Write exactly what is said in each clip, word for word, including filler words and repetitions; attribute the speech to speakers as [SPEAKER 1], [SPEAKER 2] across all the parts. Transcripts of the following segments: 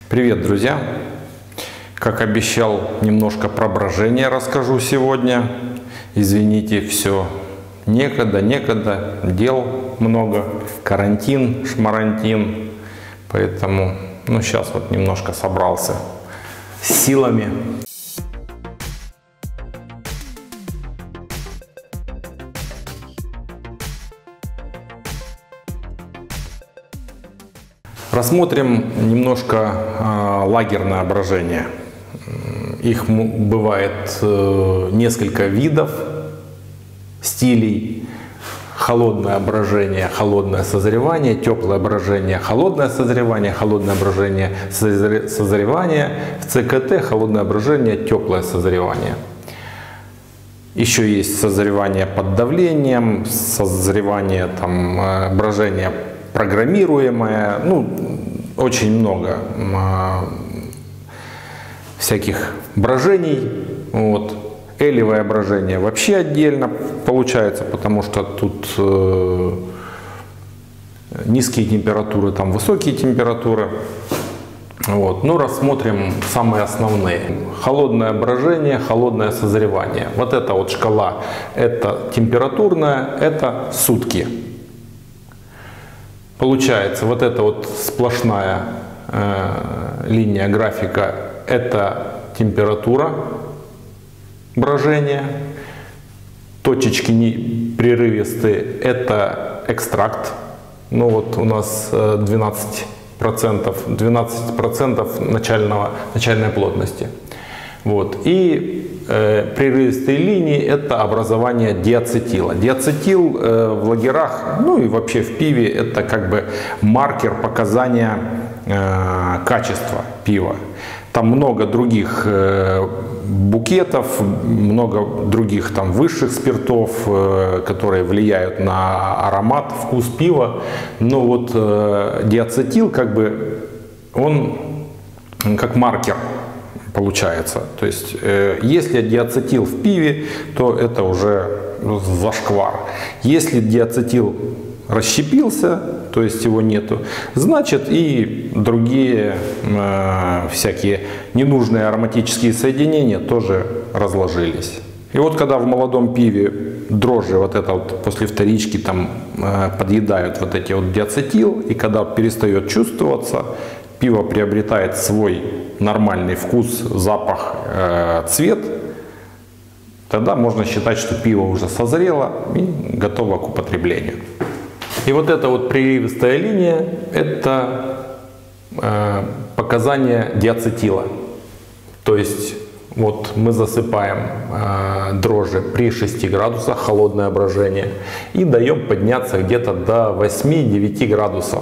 [SPEAKER 1] Привет, друзья! Как обещал, немножко про брожение расскажу сегодня. Извините, все некогда, некогда, дел много, карантин, шмарантин. Поэтому, ну, сейчас вот немножко собрался с силами. Рассмотрим немножко э, лагерное брожение. Их бывает э, несколько видов, стилей. Холодное брожение, холодное созревание, теплое брожение, холодное созревание, холодное брожение, созревание, в ЦКТ холодное брожение, теплое созревание. Еще есть созревание под давлением, созревание, там, брожение программируемое, ну, очень много э, всяких брожений. Вот. Элевое брожение вообще отдельно получается, потому что тут э, низкие температуры, там высокие температуры. Вот. Ну, рассмотрим самые основные. Холодное брожение, холодное созревание. Вот эта вот шкала, это температурная, это сутки. Получается, вот эта вот сплошная э, линия графика, это температура брожения. Точечки прерывистые, это экстракт. Ну вот у нас двенадцать процентов, двенадцать процентов начального, начальной плотности. Вот. И э, прерывистые линии — это образование диацетила. Диацетил э, в лагерах, ну и вообще в пиве, это как бы маркер показания э, качества пива. Там много других э, букетов, много других там высших спиртов, э, которые влияют на аромат, вкус пива. Но вот э, диацетил, как бы, он как маркер получается. То есть, э, если диацетил в пиве, то это уже зашквар. Если диацетил расщепился, то есть его нету, значит и другие э, всякие ненужные ароматические соединения тоже разложились. И вот когда в молодом пиве дрожжи вот это вот после вторички там э, подъедают вот эти вот диацетил, и когда перестает чувствоваться, пиво приобретает свой нормальный вкус, запах, э, цвет, тогда можно считать, что пиво уже созрело и готово к употреблению. И вот эта вот прерывистая линия — это э, показание диацетила. То есть вот мы засыпаем э, дрожжи при шести градусах, холодное брожение, и даем подняться где-то до восьми-девяти градусов.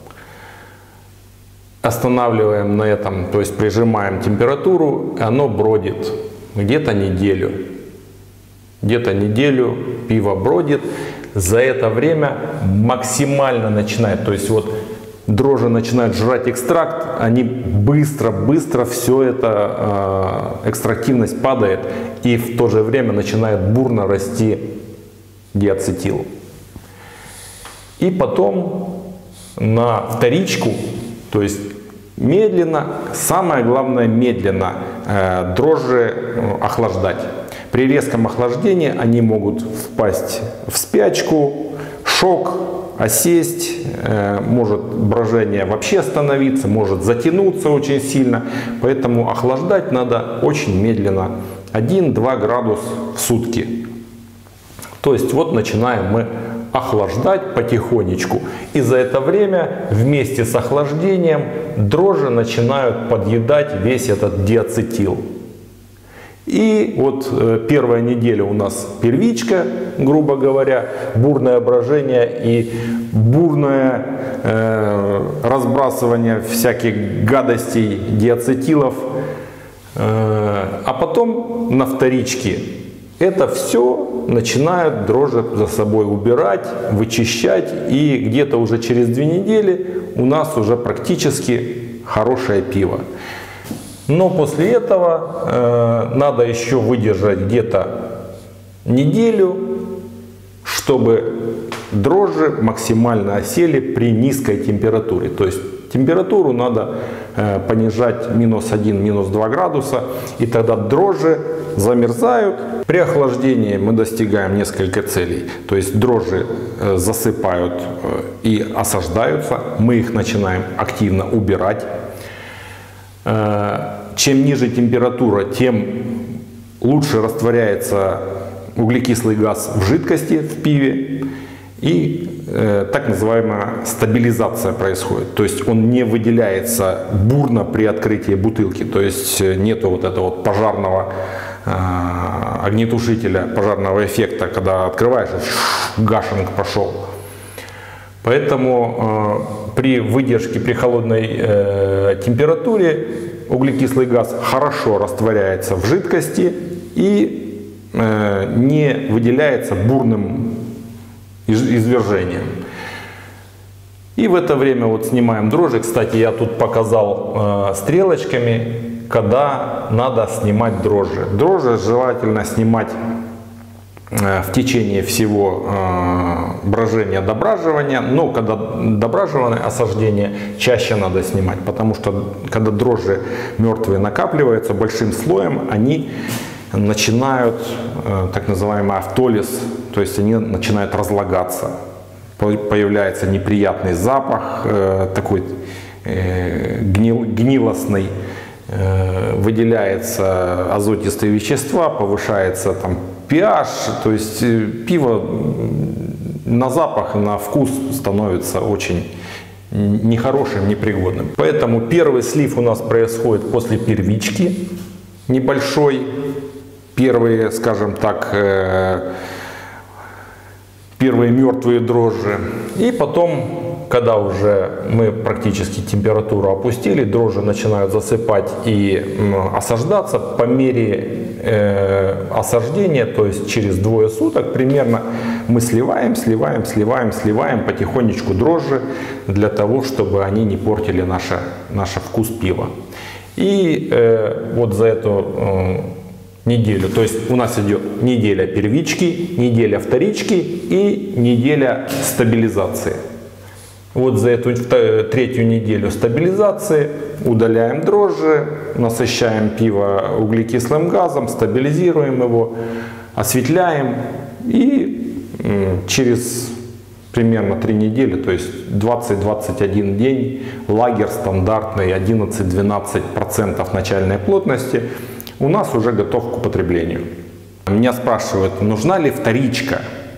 [SPEAKER 1] Останавливаем на этом, то есть прижимаем температуру, и оно бродит где-то неделю. Где-то неделю пиво бродит. За это время максимально начинает, то есть вот дрожжи начинают жрать экстракт, они быстро-быстро все это, э, экстрактивность падает, и в то же время начинает бурно расти диацетил. И потом на вторичку, то есть медленно, самое главное медленно, э, дрожжи охлаждать. При резком охлаждении они могут впасть в спячку, шок, осесть, э, может брожение вообще остановиться, может затянуться очень сильно. Поэтому охлаждать надо очень медленно, один-два градуса в сутки. То есть вот начинаем мы охлаждать потихонечку. И за это время вместе с охлаждением дрожжи начинают подъедать весь этот диацетил. И вот э, первая неделя у нас первичка, грубо говоря, бурное брожение и бурное э, разбрасывание всяких гадостей, диацетилов. Э, а потом на вторичке это все начинают дрожжи за собой убирать, вычищать. И где-то уже через две недели у нас уже практически хорошее пиво. Но после этого э, надо еще выдержать где-то неделю, чтобы дрожжи максимально осели при низкой температуре. То есть температуру надо понижать минус один, минус два градуса, и тогда дрожжи замерзают. При охлаждении мы достигаем несколько целей. То есть дрожжи засыпают и осаждаются, мы их начинаем активно убирать. Чем ниже температура, тем лучше растворяется углекислый газ в жидкости в пиве, и э, так называемая стабилизация происходит. То есть он не выделяется бурно при открытии бутылки, то есть нету вот этого вот пожарного э, огнетушителя, пожарного эффекта, когда открываешь, гашинг пошел. Поэтому э, при выдержке при холодной э, температуре углекислый газ хорошо растворяется в жидкости и э, не выделяется бурным извержением. И в это время вот снимаем дрожжи. Кстати, я тут показал э, стрелочками, когда надо снимать дрожжи. Дрожжи желательно снимать в течение всего э, брожения, дображивания, но когда дображивание, осаждение, чаще надо снимать, потому что когда дрожжи мертвые накапливаются большим слоем, они начинают э, так называемый автолиз, то есть они начинают разлагаться, появляется неприятный запах, э, такой э, гнил, гнилостный, э, выделяются азотистые вещества, повышается там pH, то есть пиво на запах и на вкус становится очень нехорошим, непригодным. Поэтому первый слив у нас происходит после первички небольшой. Первые, скажем так, первые мертвые дрожжи. И потом, когда уже мы практически температуру опустили, дрожжи начинают засыпать и осаждаться по мере э, осаждения, то есть через двое суток примерно мы сливаем, сливаем, сливаем, сливаем потихонечку дрожжи для того, чтобы они не портили наше, наш вкус пива. И э, вот за эту э, неделю, то есть у нас идет неделя первички, неделя вторички и неделя стабилизации. Вот за эту третью неделю стабилизации удаляем дрожжи, насыщаем пиво углекислым газом, стабилизируем его, осветляем, и через примерно три недели, то есть двадцать-двадцать один день, лагерь стандартный одиннадцать-двенадцать процентов начальной плотности у нас уже готов к употреблению. Меня спрашивают, нужна ли вторичка?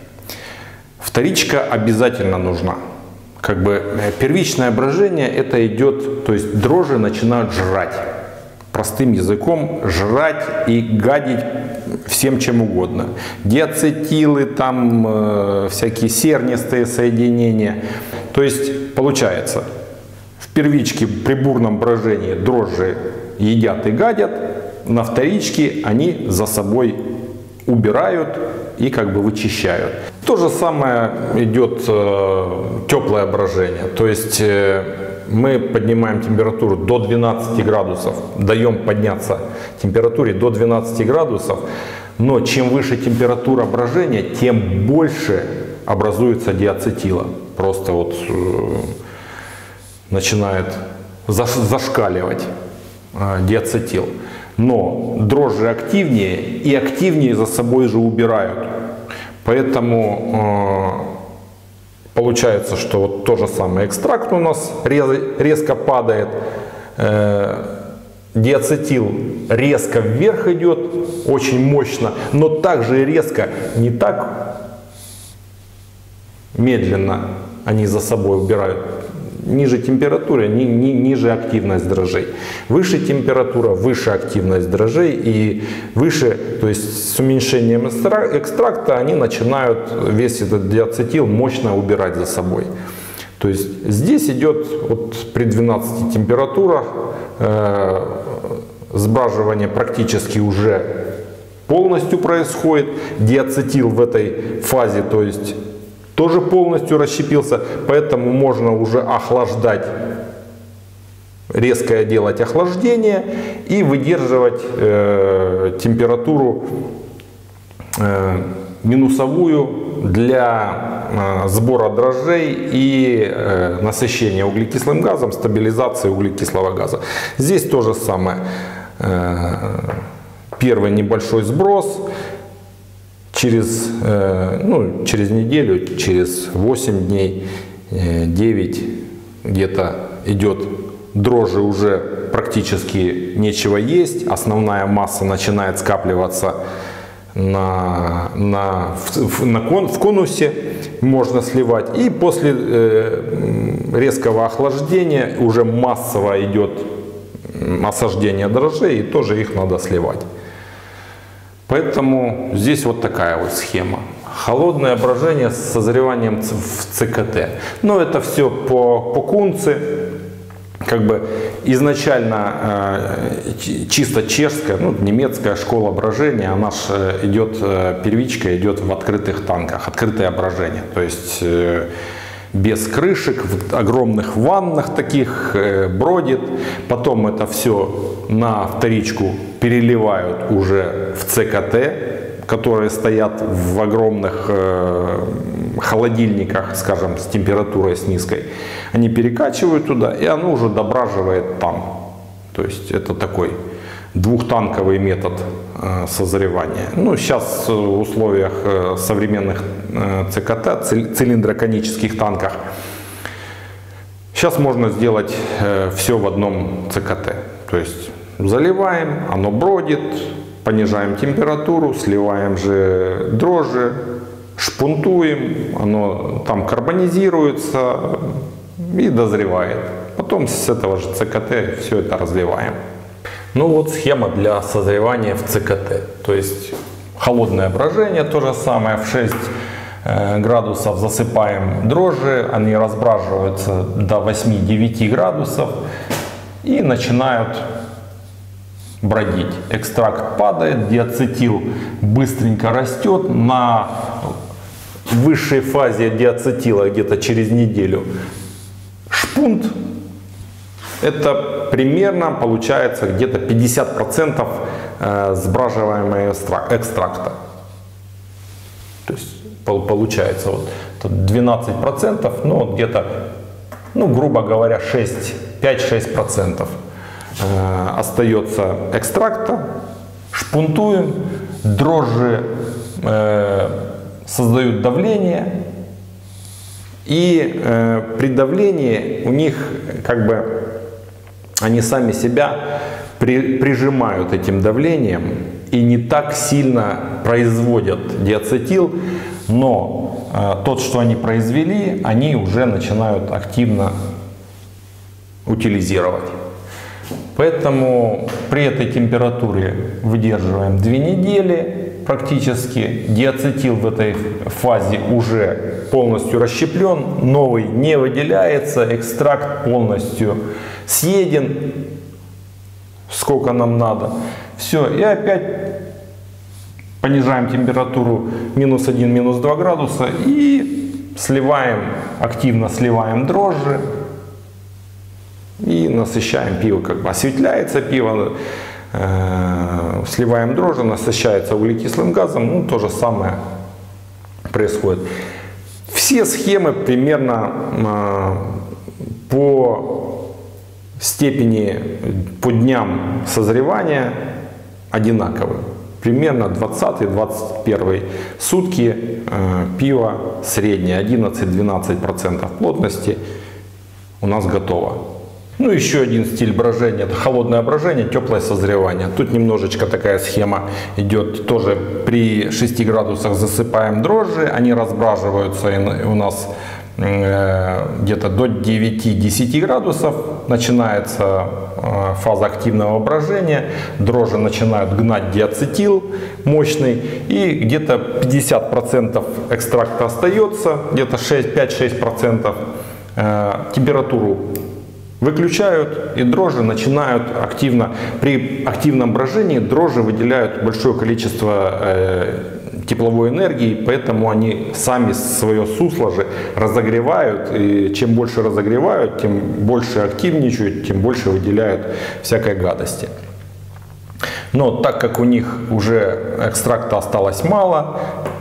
[SPEAKER 1] Вторичка обязательно нужна. Как бы первичное брожение это идет, то есть дрожжи начинают жрать. Простым языком жрать и гадить всем чем угодно. Диацетилы, там э, всякие сернистые соединения. То есть получается, в первичке при бурном брожении дрожжи едят и гадят, на вторичке они за собой убирают и как бы вычищают. То же самое идет э, теплое брожение. То есть э, мы поднимаем температуру до двенадцати градусов, даем подняться температуре до двенадцати градусов, но чем выше температура брожения, тем больше образуется диацетила. Просто вот э, начинает заш зашкаливать э, диацетил. Но дрожжи активнее и активнее за собой же убирают. Поэтому э, получается, что вот то же самое экстракт у нас рез, резко падает, э, диацетил резко вверх идет, очень мощно, но также резко, не так медленно они за собой убирают. Ниже температуры, ни, ни, ниже активность дрожжей. Выше температура, выше активность дрожжей, и выше, то есть с уменьшением экстракта они начинают весь этот диацетил мощно убирать за собой. То есть здесь идет вот при двенадцати температурах э, сбраживание практически уже полностью происходит. Диацетил в этой фазе, то есть тоже полностью расщепился, поэтому можно уже охлаждать, резкое делать охлаждение и выдерживать э, температуру э, минусовую для сбора дрожжей и насыщения углекислым газом, стабилизации углекислого газа. Здесь то же самое. Первый небольшой сброс. Через, ну, через неделю, через восемь дней, девять где-то идет дрожжи, уже практически нечего есть. Основная масса начинает скапливаться на, на, в, на кон, в конусе, можно сливать. И после э, резкого охлаждения уже массово идет осаждение дрожжей, и тоже их надо сливать. Поэтому здесь вот такая вот схема. Холодное брожение с созреванием в ЦКТ. Но это все по, по Кунце. Как бы изначально э, чисто чешская, ну, немецкая школа брожения, она же идет, э, первичка идет в открытых танках, открытое брожение. То есть э, без крышек, в огромных ваннах таких э, бродит. Потом это все на вторичку переливают уже в ЦКТ, которые стоят в огромных э, холодильниках, скажем, с температурой с низкой. Они перекачивают туда, и оно уже дображивает там. То есть это такой двухтанковый метод э, созревания. Ну, сейчас в условиях э, современных э, ЦКТ, цилиндроконических танках, сейчас можно сделать э, все в одном ЦКТ. То есть заливаем, оно бродит, понижаем температуру, сливаем же дрожжи, шпунтуем, оно там карбонизируется и дозревает. Потом с этого же ЦКТ все это разливаем. Ну вот схема для созревания в ЦКТ. То есть холодное брожение, то же самое, в шесть градусов засыпаем дрожжи, они разбраживаются до восьми-девяти градусов и начинают бродить. Экстракт падает, диацетил быстренько растет. На высшей фазе диацетила где-то через неделю шпунт. Это примерно получается где-то пятьдесят процентов сбраживаемого экстракта. То есть получается вот двенадцать процентов, ну где-то, ну грубо говоря, пять-шесть процентов остается экстракта, шпунтуем, дрожжи э, создают давление, и э, при давлении у них как бы они сами себя при, прижимают этим давлением и не так сильно производят диацетил, но э, тот, что они произвели, они уже начинают активно утилизировать. Поэтому при этой температуре выдерживаем две недели практически. Диацетил в этой фазе уже полностью расщеплен, новый не выделяется, экстракт полностью съеден, сколько нам надо. Все, и опять понижаем температуру минус один, минус два градуса и сливаем, активно сливаем дрожжи. И насыщаем пиво, как бы осветляется пиво, э, сливаем дрожжи, насыщается углекислым газом, ну то же самое происходит. Все схемы примерно э, по степени, по дням созревания одинаковы. Примерно двадцатый-двадцать первый сутки э, пиво среднее, одиннадцать-двенадцать процентов плотности у нас готово. Ну, еще один стиль брожения, это холодное брожение, теплое созревание. Тут немножечко такая схема идет, тоже при шести градусах засыпаем дрожжи, они разбраживаются и у нас э, где-то до девяти-десяти градусов, начинается э, фаза активного брожения, дрожжи начинают гнать диацетил мощный, и где-то пятьдесят процентов экстракта остается, где-то пять-шесть процентов э, температуру выключают, и дрожжи начинают активно, при активном брожении дрожжи выделяют большое количество э, тепловой энергии, поэтому они сами свое сусло же разогревают, и чем больше разогревают, тем больше активничают, тем больше выделяют всякой гадости. Но так как у них уже экстракта осталось мало,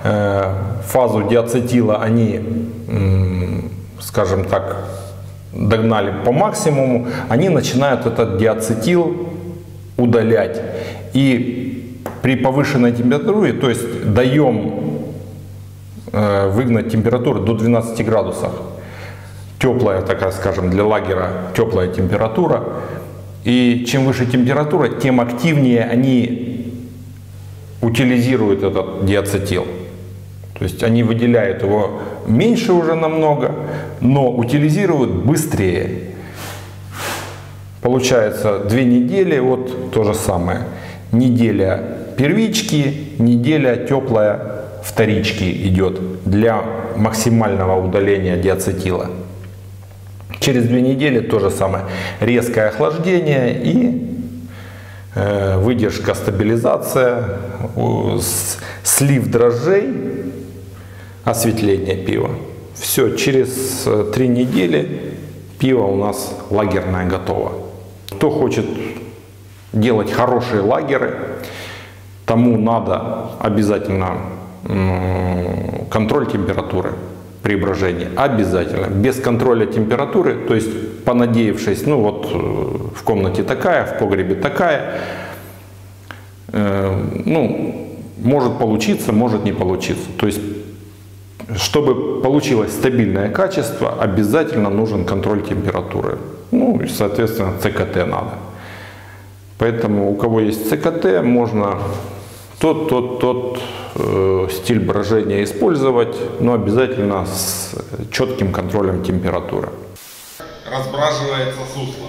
[SPEAKER 1] фазу диацетила они, скажем так, догнали по максимуму, они начинают этот диацетил удалять. И при повышенной температуре, то есть даем э, выгнать температуру до двенадцати градусов, теплая, такая, скажем, для лагера теплая температура. И чем выше температура, тем активнее они утилизируют этот диацетил. То есть они выделяют его меньше уже намного, но утилизируют быстрее. Получается две недели, вот то же самое. Неделя первички, неделя теплая вторички идет для максимального удаления диацетила. Через две недели то же самое. Резкое охлаждение и э, выдержка, стабилизация, э, слив дрожжей, осветление пива. Все, через три недели пиво у нас лагерное готово. Кто хочет делать хорошие лагеры, тому надо обязательно контроль температуры при брожении. Обязательно. Без контроля температуры, то есть понадеявшись, ну вот в комнате такая, в погребе такая, э, ну, может получиться, может не получиться. То есть, чтобы получилось стабильное качество, обязательно нужен контроль температуры. Ну и, соответственно, ЦКТ надо. Поэтому у кого есть ЦКТ, можно тот, тот, тот э, стиль брожения использовать, но обязательно с четким контролем температуры.
[SPEAKER 2] Разбраживается сусло.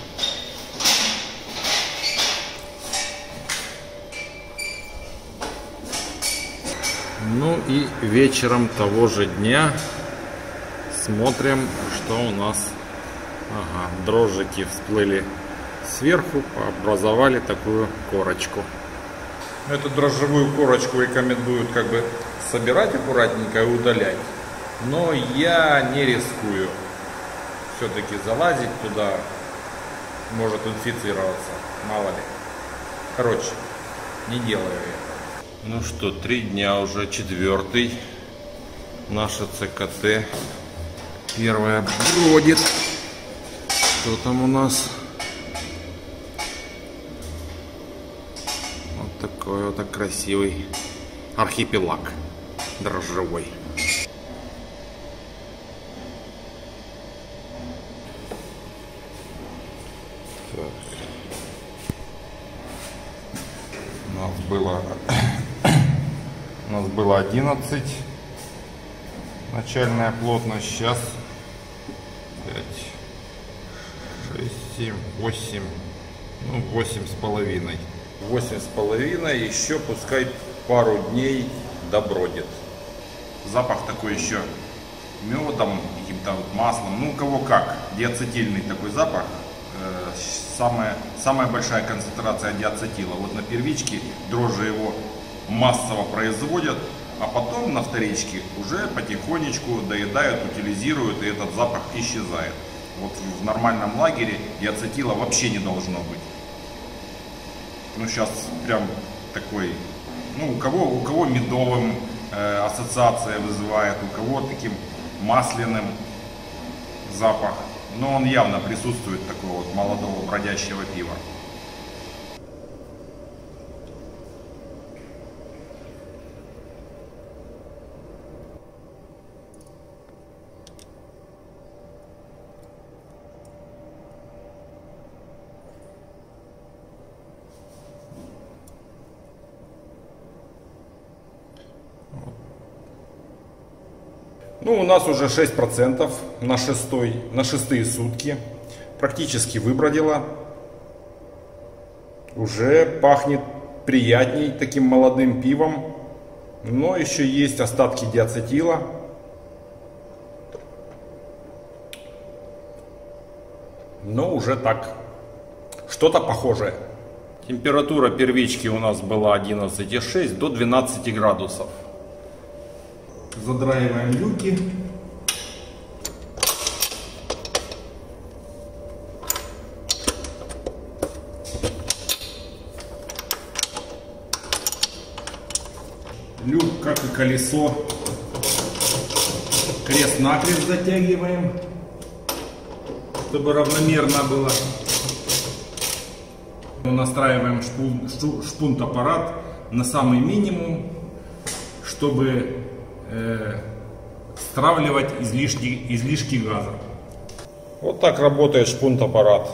[SPEAKER 1] Ну и вечером того же дня смотрим, что у нас. Ага, дрожжики всплыли сверху, образовали такую корочку.
[SPEAKER 2] Эту дрожжевую корочку рекомендуют как бы собирать аккуратненько и удалять. Но я не рискую. Все-таки залазить туда может инфицироваться. Мало ли. Короче, не делаю я.
[SPEAKER 1] Ну что, три дня уже, четвертый. Наша ЦКТ первая бродит. Что там у нас? Вот такой вот так красивый архипелаг дрожжевой. Так.
[SPEAKER 2] У нас было у нас было одиннадцать начальная плотность, сейчас пять, шесть, семь, восемь, ну восемь с половиной. восемь с половиной, еще пускай пару дней добродит. Запах такой еще медом, каким-то вот маслом, ну у кого как, диацетильный такой запах. Самая, самая большая концентрация диацетила. Вот на первичке дрожжи его массово производят, а потом на вторичке уже потихонечку доедают, утилизируют, и этот запах исчезает. Вот в нормальном лагере диацетила вообще не должно быть. Ну сейчас прям такой, ну у кого, у кого медовым э, ассоциация вызывает, у кого таким масляным запах. Но он явно присутствует, такого вот молодого бродящего пива. Ну, у нас уже шесть процентов на, шестой, на шестые сутки. Практически выбродило. Уже пахнет приятней таким молодым пивом. Но еще есть остатки диацетила. Но уже так. Что-то похожее.
[SPEAKER 1] Температура первички у нас была одиннадцать и шесть до двенадцати градусов.
[SPEAKER 2] Задраиваем люки. люк, как и колесо, крест-накрест затягиваем, чтобы равномерно было. Настраиваем шпун, шпунт-аппарат на самый минимум, чтобы э, стравливать излишки, излишки газа. Вот так работает шпунт-аппарат.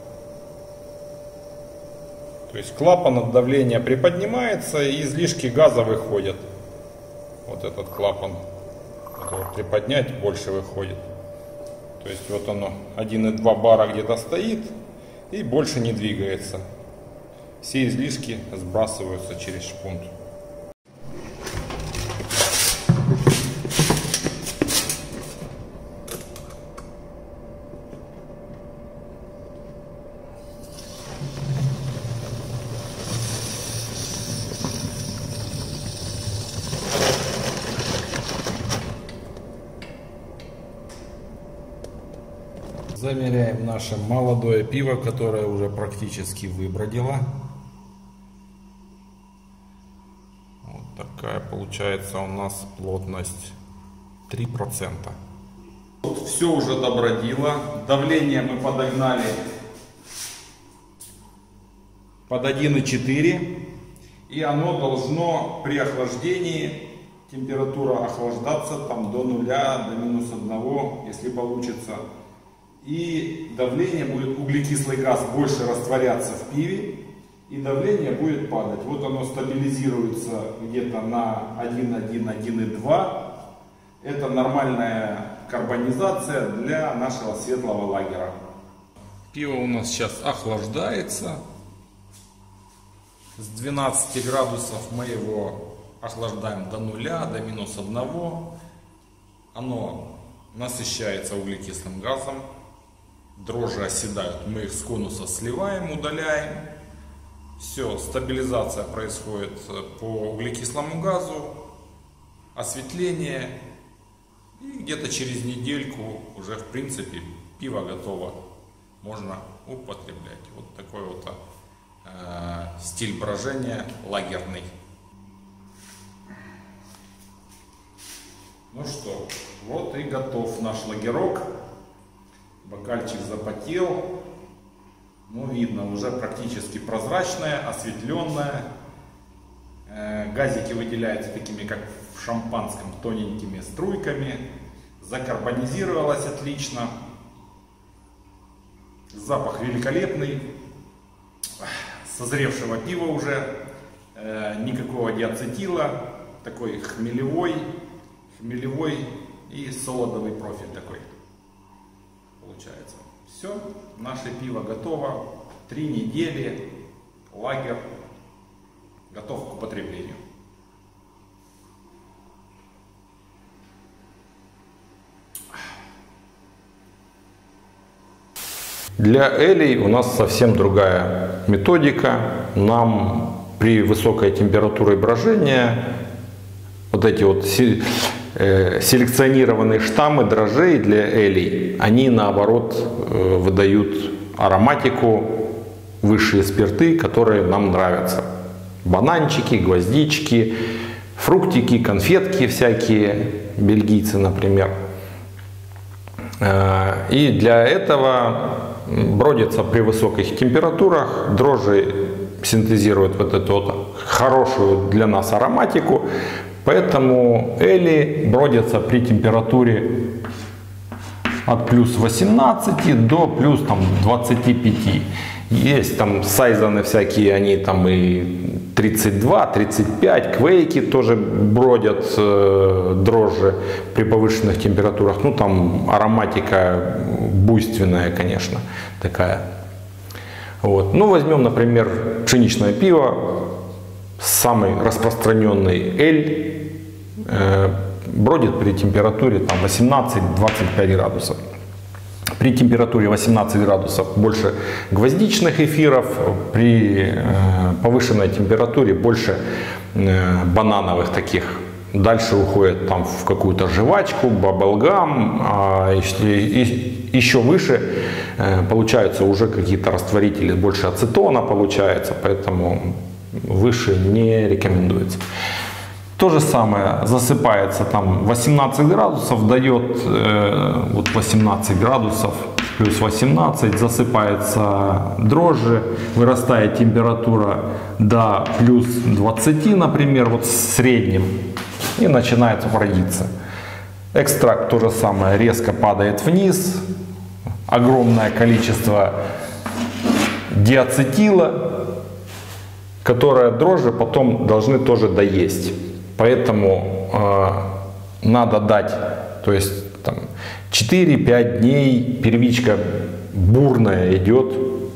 [SPEAKER 2] То есть клапан от давления приподнимается и излишки газа выходят. Вот этот клапан. Вот приподнять, больше выходит. То есть вот оно один и два бара где-то стоит и больше не двигается. Все излишки сбрасываются через шпунт. Замеряем наше молодое пиво, которое уже практически выбродило. Вот такая получается у нас плотность три процента. Вот все уже добродило. Давление мы подогнали под один и четыре. И оно должно при охлаждении, температура охлаждаться там до нуля, до минус одного, если получится. И давление будет, углекислый газ больше растворяться в пиве, и давление будет падать. Вот оно стабилизируется где-то на один и один, один и два. Это нормальная карбонизация для нашего светлого лагера. Пиво у нас сейчас охлаждается. С двенадцати градусов мы его охлаждаем до нуля, до минус одного. Оно насыщается углекислым газом. Дрожжи оседают, мы их с конуса сливаем, удаляем. Все, стабилизация происходит по углекислому газу, осветление. И где-то через недельку уже в принципе пиво готово. Можно употреблять. Вот такой вот э, стиль брожения лагерный. Ну что, вот и готов наш лагерок. Бокальчик запотел, ну видно, уже практически прозрачное, осветленное. Э, газики выделяются такими, как в шампанском, тоненькими струйками. Закарбонизировалось отлично. Запах великолепный. Созревшего пива уже. Э, никакого диацетила. Такой хмелевой, хмелевой и солодовый профиль такой. Получается. Все, наше пиво готово. Три недели, лагерь готов к употреблению.
[SPEAKER 1] Для элей у нас совсем другая методика. Нам при высокой температуре брожения вот эти вот селекционированные штаммы дрожжей для элей, они наоборот выдают ароматику, высшие спирты, которые нам нравятся. Бананчики, гвоздички, фруктики, конфетки всякие, бельгийцы, например. И для этого бродится при высоких температурах, дрожжи синтезируют вот эту вот хорошую для нас ароматику. Поэтому эли бродятся при температуре от плюс восемнадцати до плюс там, двадцати пяти. Есть там сайзаны всякие, они там и тридцать два, тридцать пять, квейки тоже бродят, э, дрожжи при повышенных температурах. Ну там ароматика буйственная, конечно, такая. Вот. Ну возьмем, например, пшеничное пиво. Самый распространенный эль э, бродит при температуре там восемнадцать-двадцать пять градусов. При температуре восемнадцать градусов больше гвоздичных эфиров, при э, повышенной температуре больше э, банановых таких. Дальше уходит там в какую-то жвачку, баблгам, а если и, еще выше э, получаются уже какие-то растворители, больше ацетона получается, поэтому выше не рекомендуется. То же самое, засыпается там восемнадцать градусов, дает э, вот восемнадцать градусов, плюс восемнадцать, засыпается дрожжи, вырастает температура до плюс двадцати, например, вот в среднем, и начинает бродиться. Экстракт то же самое, резко падает вниз, огромное количество диацетила, которое дрожжи потом должны тоже доесть. Поэтому э, надо дать, то есть там четыре-пять дней первичка бурная идет,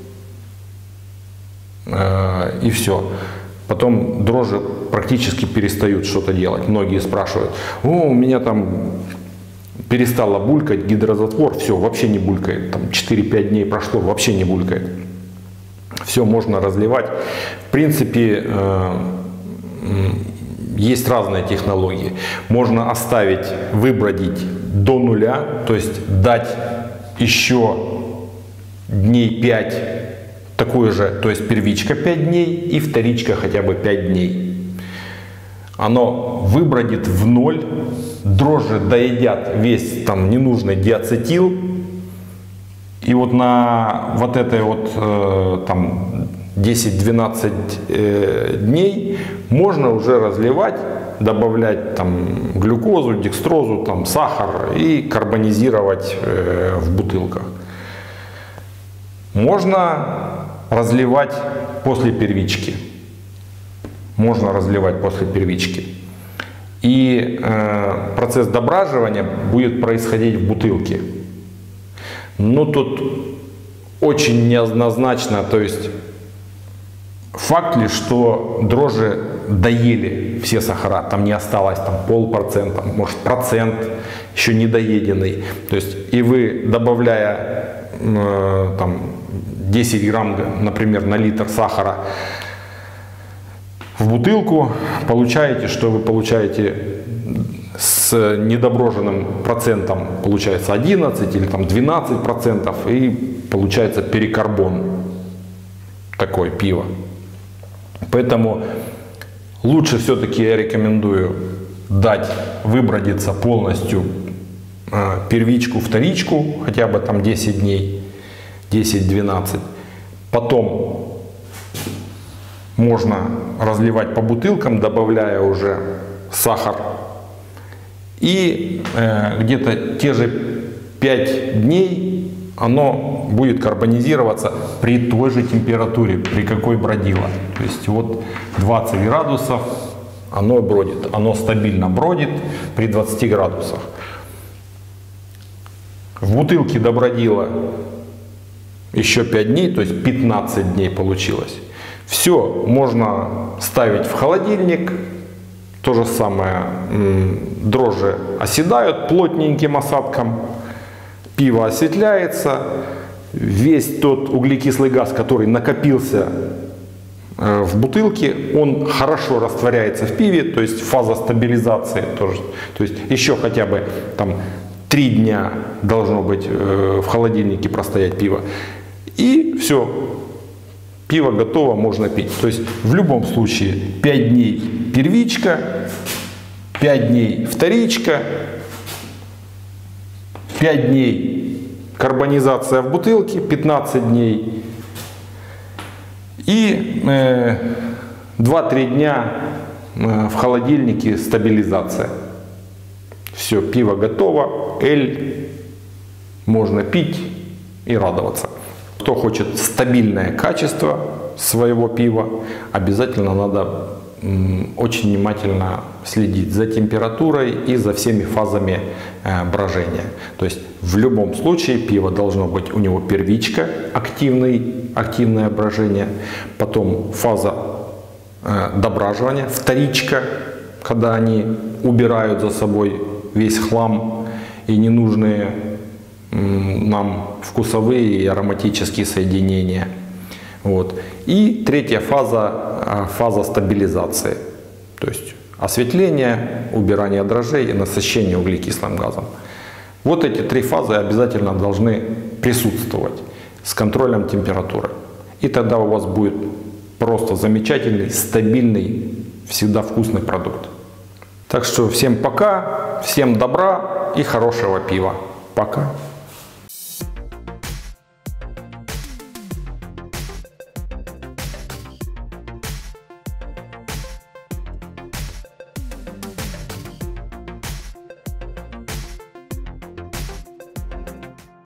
[SPEAKER 1] э, и все. Потом дрожжи практически перестают что-то делать. Многие спрашивают: о, у меня там перестала булькать гидрозатвор, все, вообще не булькает. Там четыре-пять дней прошло, вообще не булькает. Все можно разливать. В принципе, э, есть разные технологии. Можно оставить, выбродить до нуля, то есть дать еще дней пять такую же, то есть первичка пять дней и вторичка хотя бы пять дней. Оно выбродит в ноль, дрожжи доедят весь там ненужный диацетил. И вот на вот этой вот э, там десять-двенадцать э, дней можно уже разливать, добавлять там глюкозу, декстрозу, там сахар и карбонизировать э, в бутылках. Можно разливать после первички. Можно разливать после первички. И э, процесс дображивания будет происходить в бутылке. Но тут очень неоднозначно, то есть факт ли, что дрожжи доели все сахара, там не осталось там полпроцента, может процент еще недоеденный. То есть и вы, добавляя э, там десять грамм, например, на литр сахара в бутылку, получаете, что вы получаете с недоброженным процентом, получается одиннадцать или там двенадцать процентов, и получается перекарбон, такое пиво. Поэтому лучше все-таки я рекомендую дать выбродиться полностью э, первичку, вторичку, хотя бы там десять дней, десять-двенадцать. Потом можно разливать по бутылкам, добавляя уже сахар. И э, где-то те же пять дней оно будет карбонизироваться при той же температуре, при какой бродило. То есть вот двадцать градусов оно бродит, оно стабильно бродит при двадцати градусах. В бутылке добродило еще пять дней, то есть пятнадцать дней получилось. Все можно ставить в холодильник. То же самое, дрожжи оседают плотненьким осадком, пиво осветляется, весь тот углекислый газ, который накопился в бутылке, он хорошо растворяется в пиве, то есть фаза стабилизации тоже. То есть еще хотя бы там три дня должно быть в холодильнике простоять пиво. И все, пиво готово, можно пить. То есть в любом случае пять дней первичка, пять дней вторичка, пять дней карбонизация в бутылке, пятнадцать дней и э, два-три дня э, в холодильнике стабилизация. Все, пиво готово, эль, можно пить и радоваться. Кто хочет стабильное качество своего пива, обязательно надо м, очень внимательно следить за температурой и за всеми фазами э, брожения. То есть в любом случае пиво должно быть, у него первичка, активный, активное брожение, потом фаза э, дображивания, вторичка, когда они убирают за собой весь хлам и ненужные нам вкусовые и ароматические соединения. Вот. И третья фаза, фаза стабилизации. То есть осветление, убирание дрожжей и насыщение углекислым газом. Вот эти три фазы обязательно должны присутствовать с контролем температуры. И тогда у вас будет просто замечательный, стабильный, всегда вкусный продукт. Так что всем пока, всем добра и хорошего пива. Пока.